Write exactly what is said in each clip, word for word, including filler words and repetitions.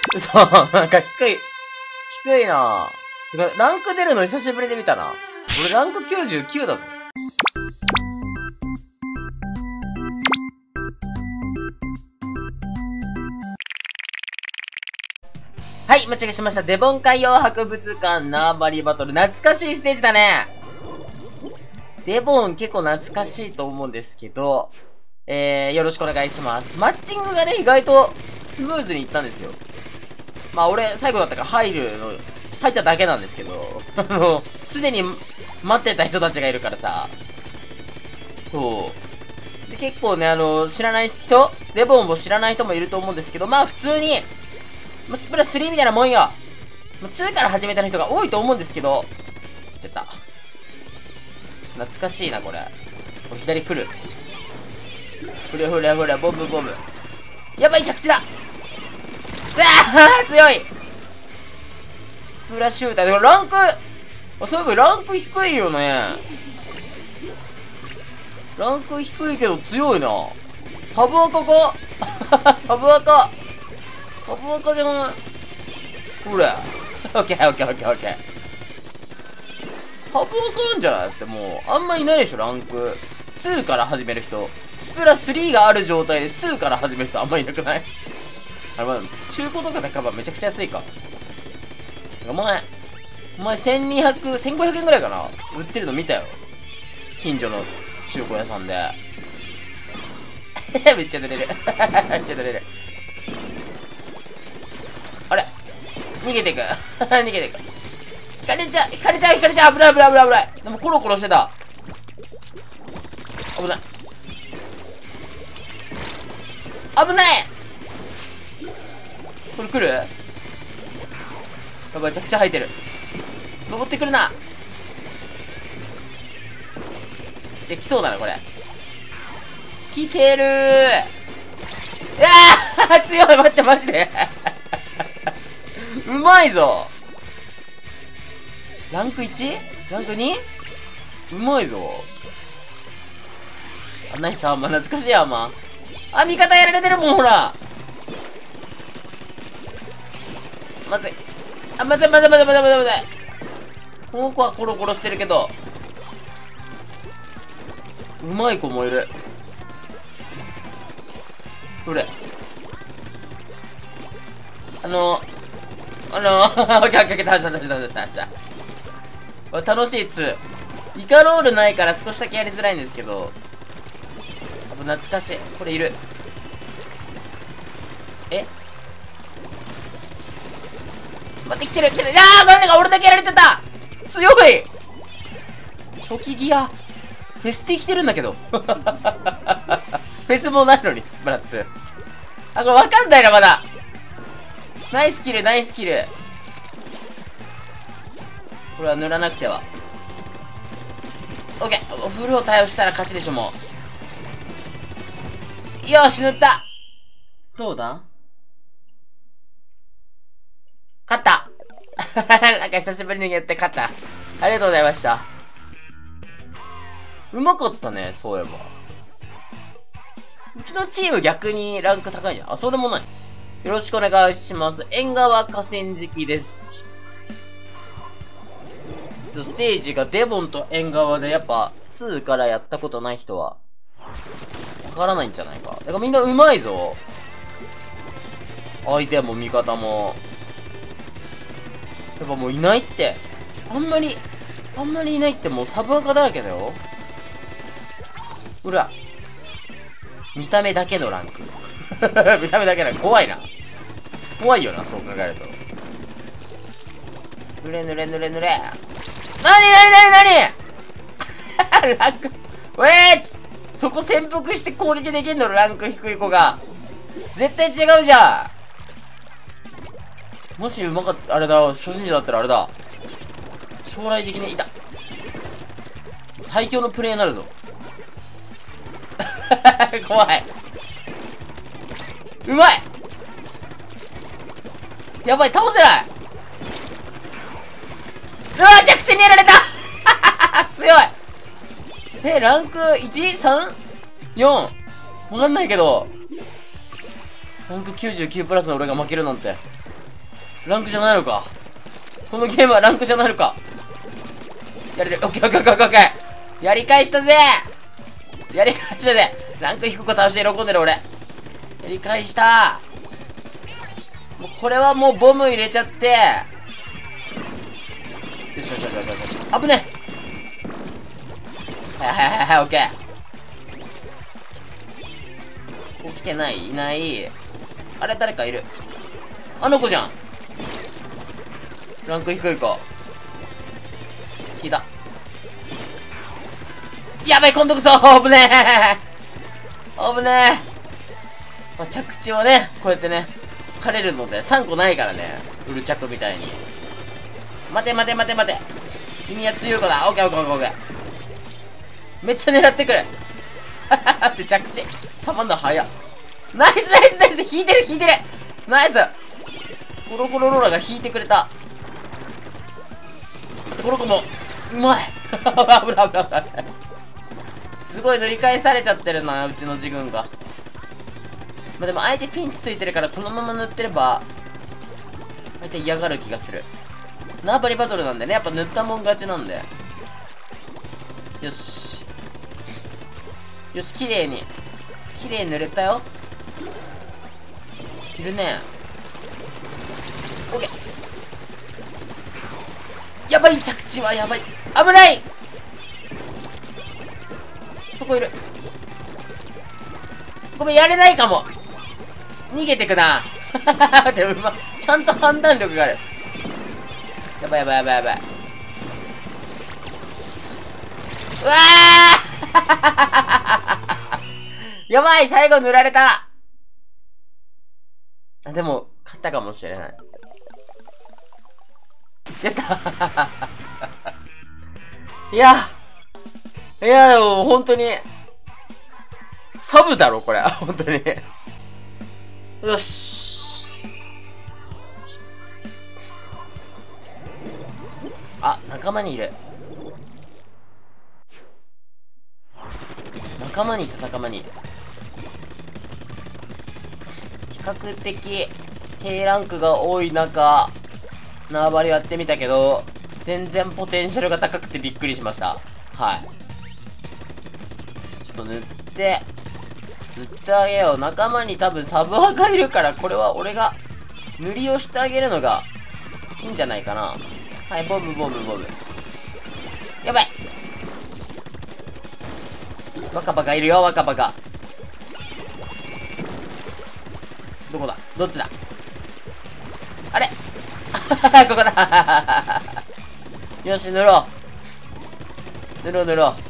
嘘、なんか低い。低いなぁ。てか、ランク出るの久しぶりで見たな。俺ランクきゅうじゅうきゅうだぞ。はい、間違えしました。デボン海洋博物館縄張りバトル。懐かしいステージだね。デボン結構懐かしいと思うんですけど、えー、よろしくお願いします。マッチングがね、意外とスムーズにいったんですよ。まあ俺、最後だったから入るの、入っただけなんですけど、あの、すでに待ってた人たちがいるからさ。そう。で結構ね、あの、知らない人、デボンも知らない人もいると思うんですけど、まあ普通に、まあ、スプラスリーみたいなもんよ。まあ、ツーから始めた人が多いと思うんですけど、いっちゃった。懐かしいな、これ。これ左来る。ふれふれふれ、ボムボム。やばい、着地だ。うわー強い。スプラシューター。でもランク、あ、そういえばランク低いよね。ランク低いけど強いな。サブアカかサブアカ。サブアカじゃない。ほれ。オッケーオッケーオッケーオッケー。サブアカなんじゃないってもう、あんまいないでしょ、ランク。ツーから始める人。スプラスリーがある状態でツーから始める人あんまいなくない？あれ、まあ、中古とかで買えばめちゃくちゃ安いか。お前、お前せんにひゃく、せんごひゃくえんぐらいかな売ってるの見たよ。近所の中古屋さんで。めっちゃ出れる。めっちゃ出れる。あれ逃げていく。逃げていく。引かれちゃう、引かれちゃう、引かれちゃう。危ない危ない危ない危ない。でもコロコロしてた。危ない。危ない。これ来る？やばい、めちゃくちゃ入ってる。登ってくるな。できそうだな、これ。来てるー。うわー強い。待って、マジで。うまいぞ。ランク いち？ ランク に？ うまいぞ。あ、ナイスアーマー。懐かしいアーマー。あ、味方やられてるもん、ほら。まずい。あ、まずいまずいまずいまずいまずいまずい。この子はコロコロしてるけど。うまい子もいる。どれ？あの、あの、オッケーオッケーオッケー、倒した倒した倒した倒した。楽しいツー。イカロールないから少しだけやりづらいんですけど。懐かしい。これいる。え待って、来てる来てる。あー、なんでか俺だけやられちゃった。強い。初期ギア。フェスティ来てるんだけど。フェスもないのに、スプラッツ。あ、これわかんないな、まだ。ナイスキル、ナイスキル。これは塗らなくては。オッケー。フルを対応したら勝ちでしょ、もう。よし、塗った。どうだ？勝った。なんか久しぶりにやって勝った。ありがとうございました。うまかったね、そういえば。うちのチーム逆にランク高いじゃん。あ、そうでもない。よろしくお願いします。縁側河川敷です。ステージがデボンと縁側で、やっぱ、ツーからやったことない人は、わからないんじゃないか。だからみんなうまいぞ。相手も味方も。やっぱもういないって。あんまり、あんまりいないってもうサブアカだらけだよ。うら。見た目だけのランク。見た目だけだ。怖いな。怖いよな、そう考えると。ぬれぬれぬれぬれ。なになになになにランク、ウェーツそこ潜伏して攻撃できんの？ランク低い子が。絶対違うじゃん。もしうまかった、あれだ、初心者だったらあれだ。将来的にいた。最強のプレイになるぞ。怖い。うまい。やばい、倒せない。うわ、着地にやられた。強い。え、ランク いち？さん？よん？ わかんないけど、ランクきゅうじゅうきゅうプラスの俺が負けるなんて。 ランクじゃないのか。このゲームはランクじゃないのか。やれる。オッケーオッケーオッケーオッケー。やり返したぜ。やり返したぜ。ランク低く倒して喜んでる俺。やり返した。もうこれはもうボム入れちゃって。よしよしよしよしよし。危ねえ。はいはいはいはい、オッケー。ここ来てないいない。あれ誰かいる。あの子じゃん。ランク低いか。引いた。やばい、今度こそ危ねえ危ねえ、まあ、着地をね、こうやってね、枯れるのでさんこないからね。ウルチャクみたいに。待て待て待て待て。君は強い子だ。オッケーオッケーオッケーオッケー。めっちゃ狙ってくる。はははって着地。たまんの早っ。ナイスナイスナイス。引いてる引いてる。ナイス。コロコロローラが引いてくれた。コロコも、うまい。危ない危ない危ない。すごい塗り返されちゃってるな、うちの自軍が。まあ、でも相手ピンチついてるからこのまま塗ってれば、相手嫌がる気がする。縄張りバトルなんでね、やっぱ塗ったもん勝ちなんで。よし。よし、綺麗に。綺麗に塗れたよ。いるね。オッケー。やばい、着地はやばい。危ない。そこいる。ごめん、やれないかも。逃げてくな。でもうま、ちゃんと判断力がある。やばいやばいやばいやばい。うわーやばい、最後塗られた。あ、でも、勝ったかもしれない。やったいや、いや、でも本当に、サブだろ、これ。本当に。よし。あ、仲間にいる。仲間にいた、仲間に。比較的、低ランクが多い中、縄張りやってみたけど、全然ポテンシャルが高くてびっくりしました。はい。ちょっと塗って、塗ってあげよう。仲間に多分サブアがいるから、これは俺が塗りをしてあげるのがいいんじゃないかな。はい、ボムボムボム。やばい。若葉がいるよ、若葉が。どこだ、どっちだ。あれここだよし、塗ろう。塗ろう塗ろう。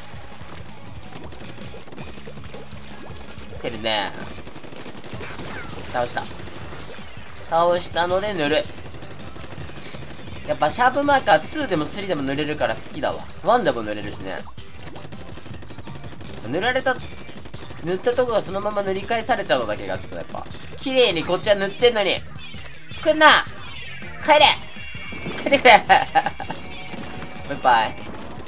来てるね。倒した。倒したので塗る。やっぱシャープマーカーツーでもスリーでも塗れるから好きだわ。ワンでも塗れるしね。塗られた、塗ったとこがそのまま塗り返されちゃうのだけがちょっとやっぱ綺麗にこっちは塗ってんのに。来んな、帰れ帰ってくれバイバイ。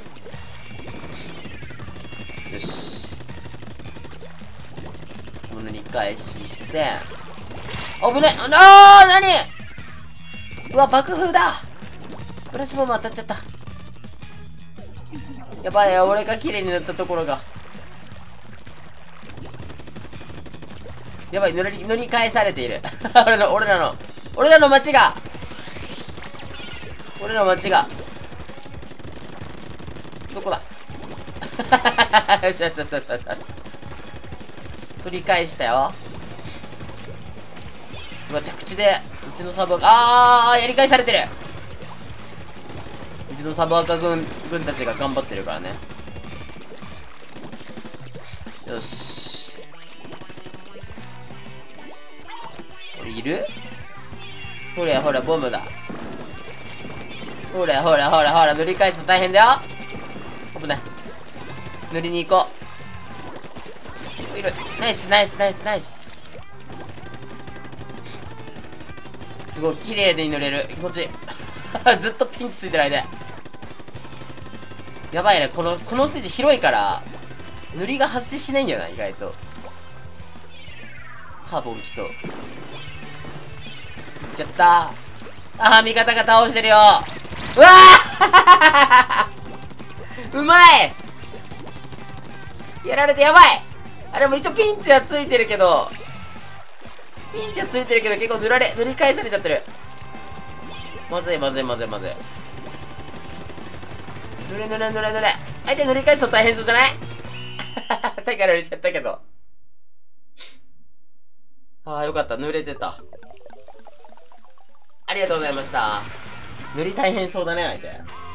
よし、塗り返しして。危ね。あー、なに。うわ、爆風だ。スプラッシュボム当たっちゃった。やばいよ、俺が綺麗に塗ったところが。やばい、塗り、塗り返されている。俺の、俺らの、俺らの街が俺らの街がどこだよしよしよしよしよし。取り返したよ。うわ、着地でうちのサブアカ、あー、やり返されてる。うちのサブアカ軍軍たちが頑張ってるからね。よし、これいる。ほらほら、ボムだ。ほらほらほらほら、塗り返すの大変だよ。危ない。塗りに行こう。いる。ナイスナイスナイスナイス。すごい綺麗に塗れる。気持ちいいずっとピンチついてる間。やばいね、このこのステージ広いから塗りが発生しないんだよな、意外と。カーボン来そう。いっちゃったー。 あー、味方が倒してるよ。うわーうまい。やられてやばい。あ、でも一応ピンチはついてるけど、ピンチはついてるけど結構塗られ、塗り返されちゃってる。まずいまずいまずいまずい。塗れ塗れ塗れ塗れ。相手塗り返すと大変そうじゃないさっきから塗れちゃったけど。ああ、よかった。濡れてた。ありがとうございました。塗り大変そうだね、相手。